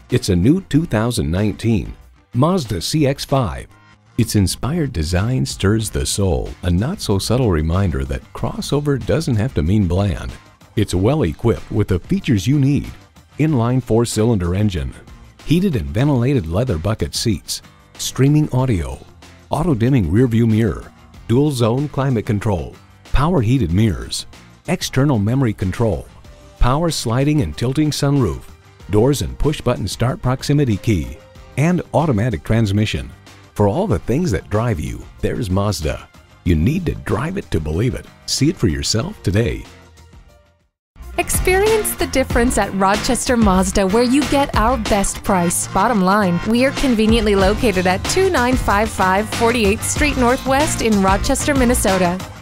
It's a new 2019 Mazda CX-5. Its inspired design stirs the soul, a not-so-subtle reminder that crossover doesn't have to mean bland. It's well equipped with the features you need. Inline 4-cylinder engine, heated and ventilated leather bucket seats, streaming audio, auto-dimming rearview mirror, dual-zone climate control, power heated mirrors, external memory control, power sliding and tilting sunroof, doors and push-button start proximity key, and automatic transmission. For all the things that drive you, there's Mazda. You need to drive it to believe it. See it for yourself today. Experience the difference at Rochester Mazda, where you get our best price. Bottom line, we are conveniently located at 2955 48th Street Northwest in Rochester, Minnesota.